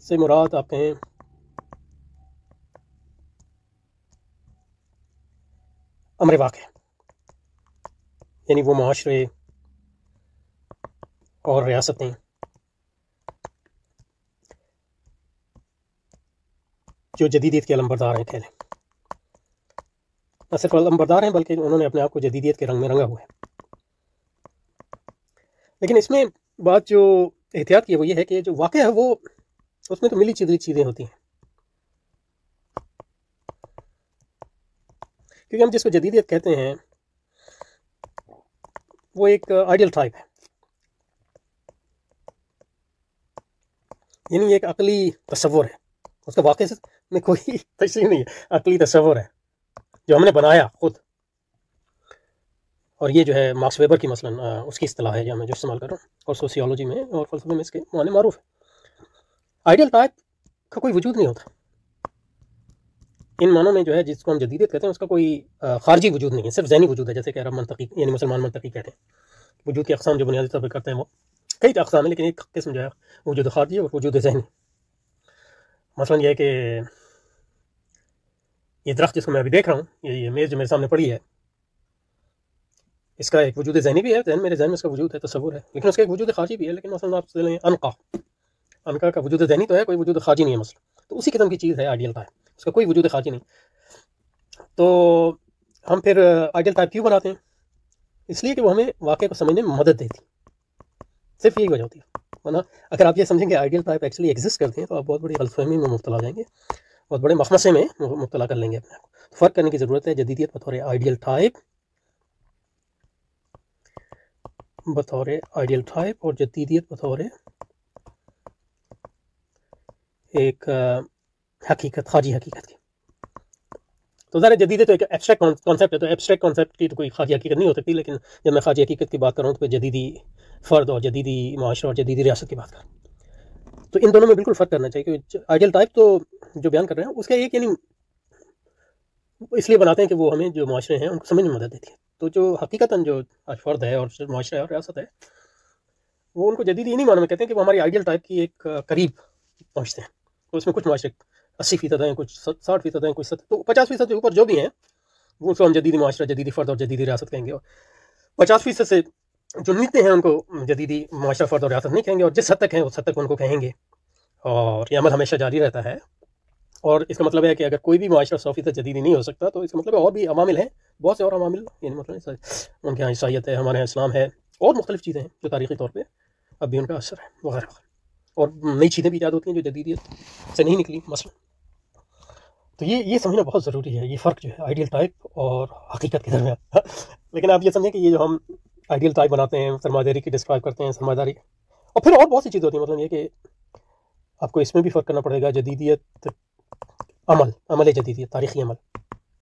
سے مراد آپ کہیں امر واقع، یعنی وہ معاشرے اور ریاستیں جو جدیدیت کے علمبردار ہیں، کہہ لیں نہ صرف علمبردار ہیں بلکہ انہوں نے اپنے آپ کو جدیدیت کے رنگ میں رنگا ہوا ہے۔ لیکن اس میں بات جو احتیاط کی ہے وہ یہ ہے کہ جو واقع ہے وہ اس میں تو ملی جلی چیزیں ہوتی ہیں، کیونکہ ہم جس کو جدیدیت کہتے ہیں وہ ایک آئیڈیل ٹائپ ہے، یعنی ایک عقلی تصور ہے، اس کا واقع میں کوئی تشریح نہیں ہے، عقلی تصور ہے جو ہم نے بنایا خود۔ اور یہ جو ہے مارکس ویبر کی مثلاً اس کی اصطلاح ہے جو میں جو استعمال کر رہا ہوں، اور سوسیولوجی میں اور فلسفے میں اس کے معنی معروف ہے۔ آئیڈیل ٹائپ کا کوئی وجود نہیں ہوتا ان معنوں میں، جو ہے جس کو ہم جدیدیت کہتے ہیں اس کا کوئی خارجی وجود نہیں ہے، صرف ذہنی وجود ہے، جیسے کہ عرب منطقی یعنی مسلمان منطقی کہتے ہیں۔ وجود کی اقسام جو بنیادی طور پر کرتے ہیں وہ کئی اقسام ہیں، لیکن ایک قسم جو ہے وجود خارجی اور وجود ذہنی۔ مثلاً یہ ہے کہ یہ درخت جس کو میں ابھی دیکھ رہا ہوں، یہ میز جو میرے سامنے پڑی ہے، اس کا ایک وجود ذہنی بھی ہے، میرے ذہن میں اس کا وجود ہے، تصور ہے، لیکن اس کا ایک وجود خارجی بھی ہے۔ لیکن مثلاً آپ لیں عنقا کا وجود ذہنی تو ہے، کوئی وجود خارجی نہیں ہے مثلا، تو اسی قسم کی چیز ہے آئیڈیل ٹائپ، اس کا کوئی وجود خارجی نہیں۔ تو ہم پھر آئیڈیل ٹائپ کیوں بناتے ہیں؟ اس لیے کہ وہ ہمیں واقعے کو سمجھنے میں مدد دیتی، صرف یہی وجہ ہوتی ہے۔ ورنہ اگر آپ یہ سمجھیں کہ آئیڈیل ٹائپ ایکچولی ایگزسٹ کرتے ہیں تو آپ بہت بڑی غلط فہمی میں مبتلا ہو جائیں گے، بہت بڑے مخمصے میں مبتلا کر لیں گے اپنے آپ کو۔ فرق کرنے کی ضرورت ہے جدیدیت بطور آئیڈیل ٹائپ اور جدیدیت بطور ایک حقیقت، خارجی حقیقت کی۔ تو ظاہر جدیدیت تو ایک ایبسٹریکٹ کانسیپٹ ہے، تو ایبسٹریکٹ کانسیپٹ کی تو کوئی خارجی حقیقت نہیں ہو سکتی، لیکن جب میں خارجی حقیقت کی بات کر رہا ہوں تو جدیدی فرد اور جدیدی معاشرہ اور جدیدی ریاست کی بات کر رہا ہوں۔ تو ان دونوں میں بالکل فرق کرنا چاہیے، کہ آئیڈیل ٹائپ تو جو بیان کر رہے ہیں اس کا ایک یعنی اس لیے بناتے ہیں کہ وہ ہمیں جو معاشرے ہیں ان کو سمجھنے میں مدد دیتی ہے۔ تو جو حقیقتاً جو فرد ہے اور معاشرہ ہے اور ریاست ہے، وہ ان کو جدیدی نہیں معنی میں کہتے ہیں کہ وہ ہماری آئیڈیل ٹائپ کی ایک قریب پہنچتے ہیں۔ تو اس میں کچھ معاشرے 80% ہیں، کچھ 60% ہیں، کچھ 70، تو 50% سے اوپر جو بھی ہیں وہ ہم جدیدی معاشرہ، جدیدی فرد اور جدیدی ریاست کہیں گے، اور 50% سے جو نیچے ہیں ان کو جدیدی معاشرہ، فرد اور ریاست نہیں کہیں گے، اور جس حد تک ہیں اس حد تک ان کو کہیں گے، اور یہ عمل ہمیشہ جاری رہتا ہے۔ اور اس کا مطلب ہے کہ اگر کوئی بھی معاشرہ 100% جدیدی نہیں ہو سکتا تو اس کا مطلب ہے اور بھی عوامل ہیں، بہت سے اور عوامل، یعنی مطلب ان کے یہاں عیسائیت ہے، ہمارے یہاں اسلام ہے، اور مختلف چیزیں ہیں جو تاریخی طور پہ اب بھی ان کا اثر ہے وغیرہ، اور نئی چیزیں بھی ایجاد ہوتی ہیں جو جدیدیت سے نہیں نکلی مثلا۔ تو یہ سمجھنا بہت ضروری ہے، یہ فرق جو ہے آئیڈیل ٹائپ اور حقیقت کے درمیان۔ لیکن آپ یہ سمجھیں کہ یہ جو ہم آئیڈیل ٹائپ بناتے ہیں، سرمایہ داری کی ڈسکرائب کرتے ہیں، سرمایہ داری، اور پھر اور بہت سی چیزیں ہوتی ہیں، مطلب یہ کہ آپ کو اس میں بھی فرق کرنا پڑے گا، جدیدیت عمل جدیدیت، تاریخی عمل،